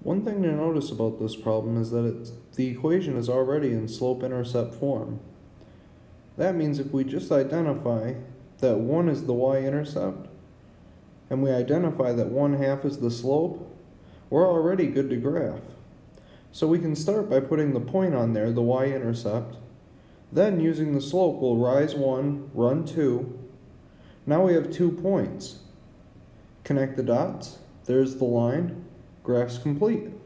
One thing to notice about this problem is that the equation is already in slope-intercept form. That means if we just identify that 1 is the y-intercept, and we identify that 1/2 is the slope, we're already good to graph. So we can start by putting the point on there, the y-intercept. Then using the slope, we'll rise 1, run 2. Now we have 2 points. Connect the dots, there's the line, graph's complete.